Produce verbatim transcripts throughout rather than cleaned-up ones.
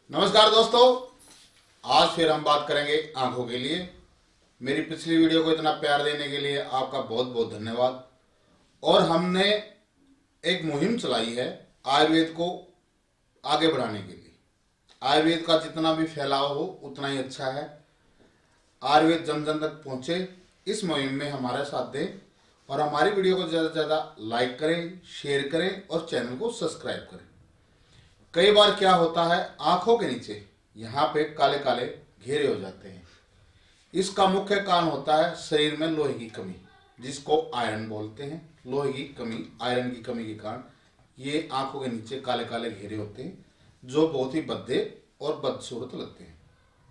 नमस्कार दोस्तों, आज फिर हम बात करेंगे आंखों के लिए। मेरी पिछली वीडियो को इतना प्यार देने के लिए आपका बहुत बहुत धन्यवाद। और हमने एक मुहिम चलाई है आयुर्वेद को आगे बढ़ाने के लिए। आयुर्वेद का जितना भी फैलाव हो उतना ही अच्छा है। आयुर्वेद जन जन तक पहुंचे, इस मुहिम में हमारा साथ दें और हमारी वीडियो को ज़्यादा से ज़्यादा लाइक करें, शेयर करें और चैनल को सब्सक्राइब करें। कई बार क्या होता है, आंखों के नीचे यहाँ पे काले काले घेरे हो जाते हैं। इसका मुख्य कारण होता है शरीर में लोहे की कमी, जिसको आयरन बोलते हैं। लोहे की कमी, आयरन की कमी के कारण ये आंखों के नीचे काले काले घेरे होते हैं, जो बहुत ही भद्दे और बदसूरत लगते हैं।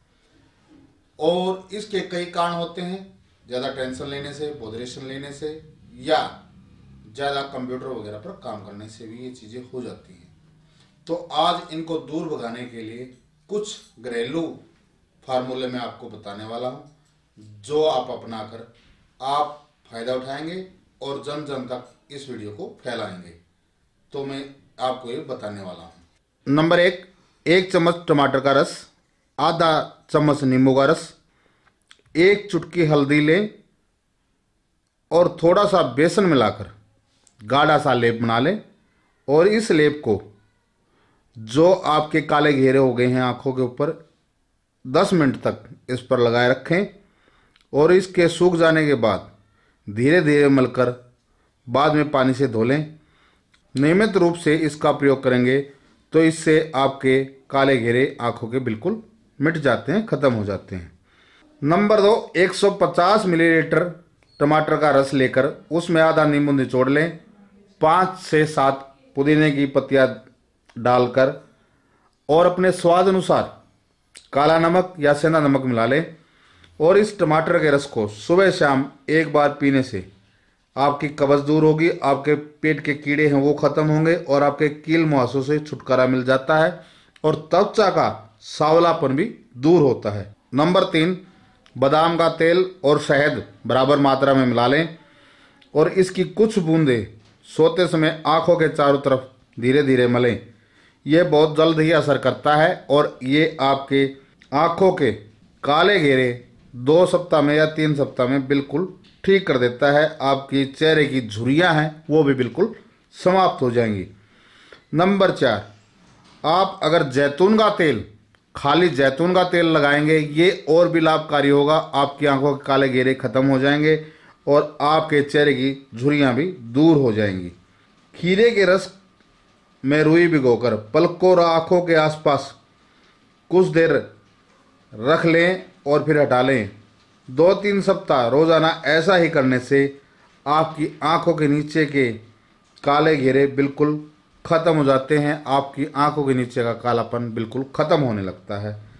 और इसके कई कारण होते हैं, ज़्यादा टेंशन लेने से, बोधरेशन लेने से या ज़्यादा कंप्यूटर वगैरह पर काम करने से भी ये चीज़ें हो जाती हैं। तो आज इनको दूर भगाने के लिए कुछ घरेलू फार्मूले मैं आपको बताने वाला हूं, जो आप अपनाकर आप फायदा उठाएंगे और जन जन तक इस वीडियो को फैलाएंगे। तो मैं आपको ये बताने वाला हूं। नंबर एक, एक चम्मच टमाटर का रस, आधा चम्मच नींबू का रस, एक चुटकी हल्दी लें और थोड़ा सा बेसन मिलाकर गाढ़ा सा लेप बना लें। और इस लेप को जो आपके काले घेरे हो गए हैं आंखों के ऊपर, दस मिनट तक इस पर लगाए रखें और इसके सूख जाने के बाद धीरे धीरे मलकर बाद में पानी से धो लें। नियमित रूप से इसका प्रयोग करेंगे तो इससे आपके काले घेरे आंखों के बिल्कुल मिट जाते हैं, ख़त्म हो जाते हैं। नंबर दो, एक सौ पचास मिलीलीटर टमाटर का रस लेकर उसमें आधा नींबू निचोड़ लें, पाँच से सात पुदीने की पत्तियां डालकर और अपने स्वाद अनुसार काला नमक या सेंधा नमक मिला लें। और इस टमाटर के रस को सुबह शाम एक बार पीने से आपकी कब्ज दूर होगी, आपके पेट के कीड़े हैं वो खत्म होंगे और आपके कील मुहासों से छुटकारा मिल जाता है और त्वचा का सांवलापन भी दूर होता है। नंबर तीन, बादाम का तेल और शहद बराबर मात्रा में मिला लें और इसकी कुछ बूंदें सोते समय आंखों के चारों तरफ धीरे धीरे मलें। यह बहुत जल्द ही असर करता है और ये आपके आंखों के काले घेरे दो सप्ताह में या तीन सप्ताह में बिल्कुल ठीक कर देता है। आपकी चेहरे की झुर्रियां हैं वो भी बिल्कुल समाप्त हो जाएंगी। नंबर चार, आप अगर जैतून का तेल, खाली जैतून का तेल लगाएंगे, ये और भी लाभकारी होगा। आपकी आंखों के काले घेरे खत्म हो जाएंगे और आपके चेहरे की झुर्रियां भी दूर हो जाएंगी। खीरे के रस में रुई भिगोकर पलकों और आंखों के आसपास कुछ देर रख लें और फिर हटा लें। दो तीन सप्ताह रोजाना ऐसा ही करने से आपकी आंखों के नीचे के काले घेरे बिल्कुल खत्म हो जाते हैं। आपकी आंखों के नीचे का कालापन बिल्कुल खत्म होने लगता है।